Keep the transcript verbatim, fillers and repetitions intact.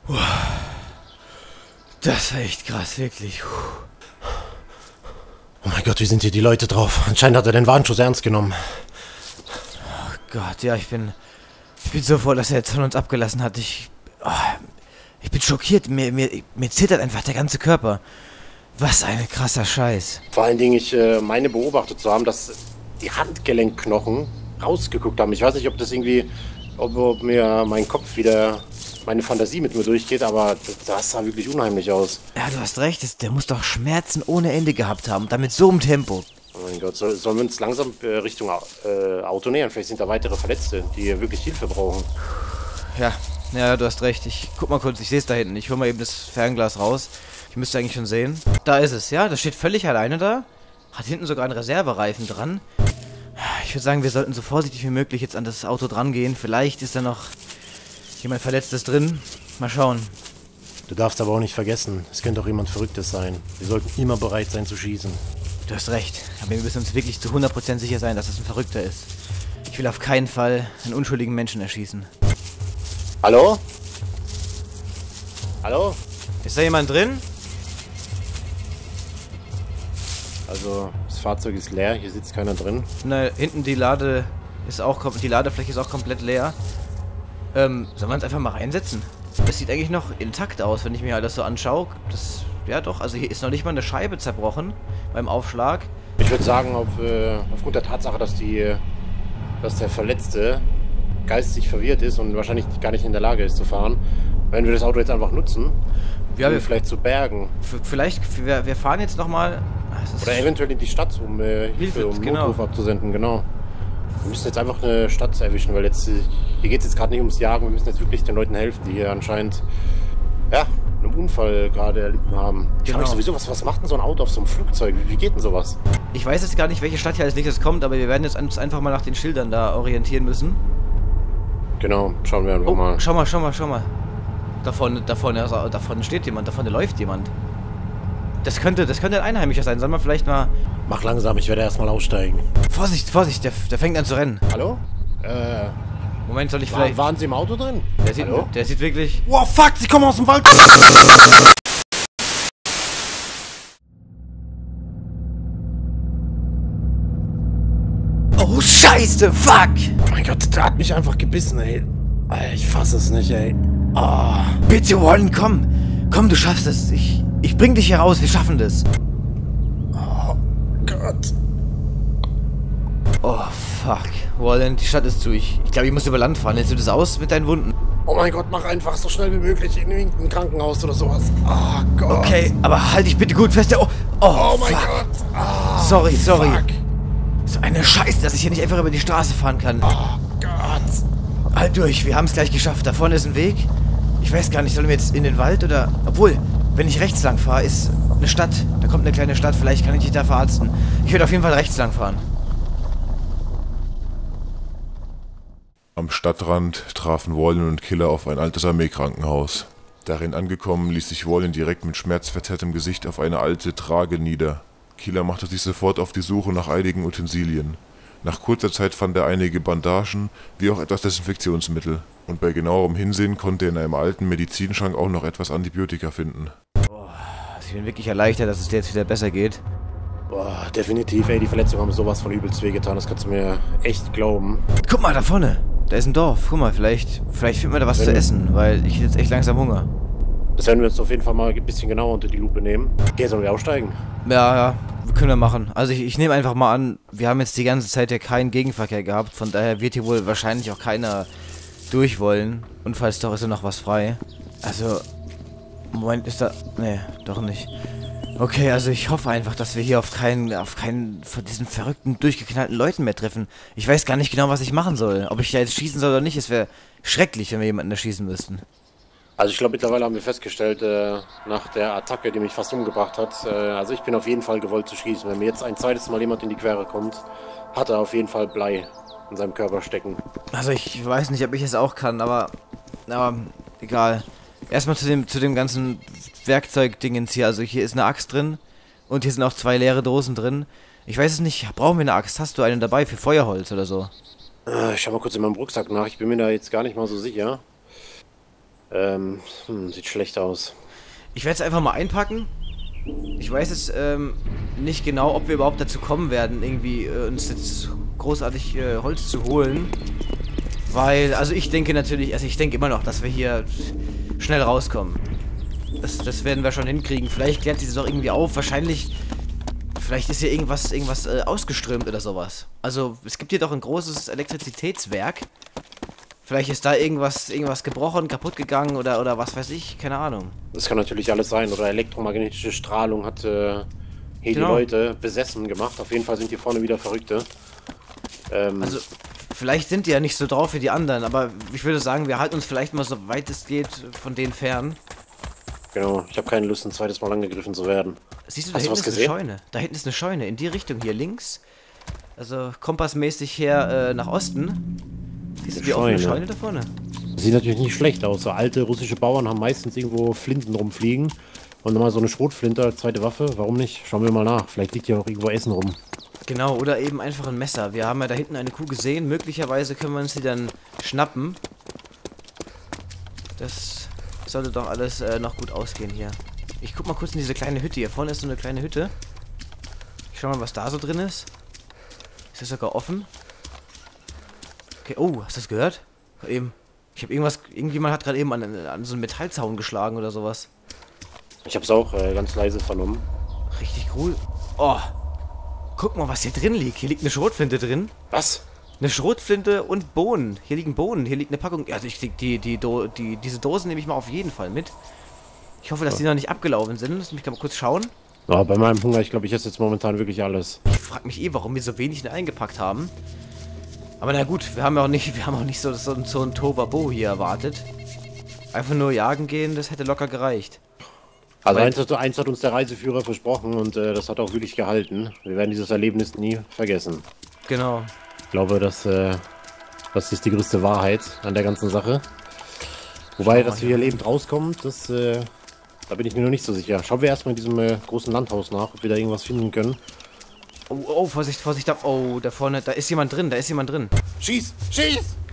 Das war echt krass, wirklich. Oh mein Gott, wie sind hier die Leute drauf? Anscheinend hat er den Warnschuss ernst genommen. Oh Gott, ja, ich bin... Ich bin so froh, dass er jetzt von uns abgelassen hat. Ich... Oh, ich bin schockiert. Mir, mir, mir zittert einfach der ganze Körper. Was ein krasser Scheiß. Vor allen Dingen, ich äh, meine beobachtet zu haben, dass die Handgelenkknochen rausgeguckt haben. Ich weiß nicht, ob das irgendwie... Ob, ob mir mein Kopf wieder... meine Fantasie mit mir durchgeht, aber das sah wirklich unheimlich aus. Ja, du hast recht. Das, der muss doch Schmerzen ohne Ende gehabt haben. Und dann mit so einem Tempo. Oh mein Gott, soll, sollen wir uns langsam äh, Richtung äh, Auto nähern? Vielleicht sind da weitere Verletzte, die wirklich Hilfe brauchen. Ja, ja, du hast recht. Ich guck mal kurz, ich sehe es da hinten. Ich hol mal eben das Fernglas raus. Ich müsste eigentlich schon sehen. Da ist es, ja. Das steht völlig alleine da. Hat hinten sogar einen Reservereifen dran. Ich würde sagen, wir sollten so vorsichtig wie möglich jetzt an das Auto dran gehen. Vielleicht ist da noch jemand Verletztes drin. Mal schauen. Du darfst aber auch nicht vergessen, es könnte auch jemand Verrücktes sein. Wir sollten immer bereit sein zu schießen. Du hast recht. Aber wir müssen uns wirklich zu hundert Prozent sicher sein, dass es ein Verrückter ist. Ich will auf keinen Fall einen unschuldigen Menschen erschießen. Hallo? Hallo? Ist da jemand drin? Also, das Fahrzeug ist leer, hier sitzt keiner drin. Na, hinten die Lade ist auch kom- die Ladefläche ist auch komplett leer. Ähm, sollen wir uns einfach mal reinsetzen? Das sieht eigentlich noch intakt aus, wenn ich mir alles so anschaue. Das, ja doch, also hier ist noch nicht mal eine Scheibe zerbrochen beim Aufschlag. Ich würde sagen, auf, äh, aufgrund der Tatsache, dass die, dass der Verletzte geistig verwirrt ist und wahrscheinlich gar nicht in der Lage ist zu fahren, werden wir das Auto jetzt einfach nutzen, ja, um wir vielleicht zu bergen. Vielleicht, wir, wir fahren jetzt nochmal... Oder eventuell in die Stadt, um äh, Hilfe, um genau. Notruf abzusenden, genau. Wir müssen jetzt einfach eine Stadt erwischen, weil jetzt hier geht es jetzt gerade nicht ums Jagen, wir müssen jetzt wirklich den Leuten helfen, die hier anscheinend ja, einen Unfall gerade erlitten haben. Ich genau. frage mich sowieso, was, was macht denn so ein Auto auf so einem Flugzeug? Wie, wie geht denn sowas? Ich weiß jetzt gar nicht, welche Stadt hier als nächstes kommt, aber wir werden jetzt uns einfach mal nach den Schildern da orientieren müssen. Genau, schauen wir einfach oh, mal. Schau mal, schau mal, schau mal. Da vorne, da vorne, also, da vorne steht jemand, da vorne läuft jemand. Das könnte, das könnte ein Einheimischer sein. Sollen wir vielleicht mal... Mach langsam, ich werde erstmal aussteigen. Vorsicht, Vorsicht, der, der fängt an zu rennen. Hallo? Äh... Moment, soll ich war, vielleicht... Waren Sie im Auto drin? Der sieht, Hallo? der sieht wirklich... Wow, fuck, Sie kommen aus dem Wald! Oh, scheiße, fuck! Oh mein Gott, der hat mich einfach gebissen, ey. Ich fasse es nicht, ey. Oh, bitte, Wallen, komm. Komm, du schaffst es. Ich, ich bring dich hier raus, wir schaffen das. Oh Gott. Oh, fuck. Wallen, die Stadt ist zu. Ich, ich glaube, ich muss über Land fahren. Hältst du das aus mit deinen Wunden? Oh mein Gott, mach einfach so schnell wie möglich in irgendein Krankenhaus oder sowas. Oh Gott. Okay, aber halt dich bitte gut fest. Oh, oh, oh mein fuck. Gott. Oh, sorry, sorry. Fuck. So eine Scheiße, dass ich hier nicht einfach über die Straße fahren kann. Oh Gott. Halt durch, wir haben es gleich geschafft. Da vorne ist ein Weg. Ich weiß gar nicht, sollen wir jetzt in den Wald oder... Obwohl, wenn ich rechts lang fahre, ist eine Stadt. Da kommt eine kleine Stadt, vielleicht kann ich dich da verarzten. Ich werde auf jeden Fall rechts lang fahren. Am Stadtrand trafen Wallen und Killer auf ein altes Armeekrankenhaus. Darin angekommen, ließ sich Wallen direkt mit schmerzverzerrtem Gesicht auf eine alte Trage nieder. Killer machte sich sofort auf die Suche nach einigen Utensilien. Nach kurzer Zeit fand er einige Bandagen, wie auch etwas Desinfektionsmittel. Und bei genauerem Hinsehen konnte er in einem alten Medizinschrank auch noch etwas Antibiotika finden. Boah, ich bin wirklich erleichtert, dass es dir jetzt wieder besser geht. Boah, definitiv, ey, die Verletzungen haben sowas von übelst wehgetan, das kannst du mir echt glauben. Guck mal, da vorne. Da ist ein Dorf. Guck mal, vielleicht, vielleicht finden wir da was Wenn zu essen, weil ich jetzt echt langsam Hunger. Das werden wir jetzt auf jeden Fall mal ein bisschen genauer unter die Lupe nehmen. Okay, sollen wir aussteigen? Ja, ja, können wir machen. Also ich, ich nehme einfach mal an, wir haben jetzt die ganze Zeit ja keinen Gegenverkehr gehabt, von daher wird hier wohl wahrscheinlich auch keiner durch wollen. Und falls doch, ist ja noch was frei. Also, Moment, ist da... Nee, doch nicht. Okay, also ich hoffe einfach, dass wir hier auf keinen, auf keinen von diesen verrückten, durchgeknallten Leuten mehr treffen. Ich weiß gar nicht genau, was ich machen soll. Ob ich da jetzt schießen soll oder nicht, es wäre schrecklich, wenn wir jemanden erschießen müssten. Also ich glaube, mittlerweile haben wir festgestellt, äh, nach der Attacke, die mich fast umgebracht hat, äh, also ich bin auf jeden Fall gewollt zu schießen. Wenn mir jetzt ein zweites Mal jemand in die Quere kommt, hat er auf jeden Fall Blei in seinem Körper stecken. Also ich weiß nicht, ob ich es auch kann, aber, aber egal. Erstmal zu dem, zu dem ganzen Werkzeugdingens hier. Also hier ist eine Axt drin und hier sind auch zwei leere Dosen drin. Ich weiß es nicht, brauchen wir eine Axt? Hast du eine dabei für Feuerholz oder so? Äh, ich schau mal kurz in meinem Rucksack nach, ich bin mir da jetzt gar nicht mal so sicher. Ähm, hm, sieht schlecht aus. Ich werde es einfach mal einpacken. Ich weiß jetzt ähm, nicht genau, ob wir überhaupt dazu kommen werden, irgendwie äh, uns jetzt großartig äh, Holz zu holen. Weil, also ich denke natürlich, also ich denke immer noch, dass wir hier schnell rauskommen. Das, das werden wir schon hinkriegen. Vielleicht klärt sich das auch irgendwie auf. Wahrscheinlich, vielleicht ist hier irgendwas, irgendwas äh, ausgeströmt oder sowas. Also es gibt hier doch ein großes Elektrizitätswerk. Vielleicht ist da irgendwas, irgendwas gebrochen, kaputt gegangen oder, oder was weiß ich, keine Ahnung. Das kann natürlich alles sein. Oder elektromagnetische Strahlung hat äh, hier genau. die Leute besessen gemacht. Auf jeden Fall sind hier vorne wieder Verrückte. Ähm, also, vielleicht sind die ja nicht so drauf wie die anderen, aber ich würde sagen, wir halten uns vielleicht mal so weit es geht von denen fern. Genau, ich habe keine Lust, ein zweites Mal angegriffen zu werden. Siehst du, da hinten ist eine Scheune. Da hinten ist eine Scheune, in die Richtung hier links. Also kompassmäßig her äh, nach Osten. Siehst du die offene Scheune da vorne? Sieht natürlich nicht schlecht aus. So alte russische Bauern haben meistens irgendwo Flinten rumfliegen. Und nochmal so eine Schrotflinte als zweite Waffe. Warum nicht? Schauen wir mal nach. Vielleicht liegt hier noch irgendwo Essen rum. Genau, oder eben einfach ein Messer. Wir haben ja da hinten eine Kuh gesehen. Möglicherweise können wir uns die dann schnappen. Das sollte doch alles äh, noch gut ausgehen hier. Ich guck mal kurz in diese kleine Hütte. Hier vorne ist so eine kleine Hütte. Ich schau mal, was da so drin ist. Ist das sogar offen? Okay, oh, hast du das gehört? Gerade eben. Ich habe irgendwas, irgendjemand hat gerade eben an, an so einen Metallzaun geschlagen oder sowas. Ich habe es auch äh, ganz leise vernommen. Richtig cool. Oh, guck mal, was hier drin liegt. Hier liegt eine Schrotflinte drin. Was? Eine Schrotflinte und Bohnen. Hier liegen Bohnen, hier liegt eine Packung. Also ich die, die, die, die, diese Dosen nehme ich mal auf jeden Fall mit. Ich hoffe, dass die noch nicht abgelaufen sind. Lass mich mal kurz schauen. Oh, bei meinem Hunger, ich glaube, ich esse jetzt momentan wirklich alles. Ich frage mich eh, warum wir so wenig eingepackt haben. Aber na gut, wir haben ja auch nicht, wir haben auch nicht so, so, so ein Tovabo hier erwartet. Einfach nur jagen gehen, das hätte locker gereicht. Also eins hat, eins hat uns der Reiseführer versprochen und äh, das hat auch wirklich gehalten. Wir werden dieses Erlebnis nie vergessen. Genau. Ich glaube, dass, äh, das ist die größte Wahrheit an der ganzen Sache. Wobei, dass wir hier lebend rauskommen, das, äh, da bin ich mir noch nicht so sicher. Schauen wir erstmal in diesem äh, großen Landhaus nach, ob wir da irgendwas finden können. Oh, oh, Vorsicht, Vorsicht, da, oh, da vorne, da ist jemand drin, da ist jemand drin. Schieß! Schieß!